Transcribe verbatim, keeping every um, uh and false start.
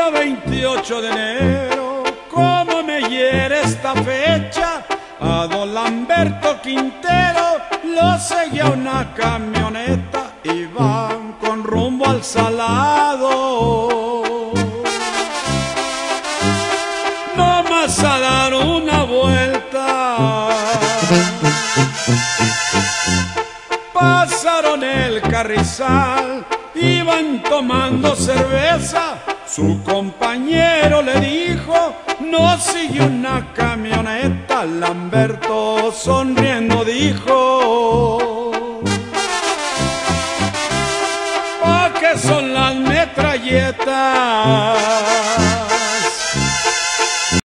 veintiocho de enero, cómo me hiere esta fecha. A don Lamberto Quintero lo seguía una camioneta y van con rumbo al Salado. Nomás a dar una vuelta, pasaron el Carrizal, iban tomando cerveza. Su compañero le dijo: no sigue una camioneta. Lamberto sonriendo dijo: ¿pa' qué son las metralletas?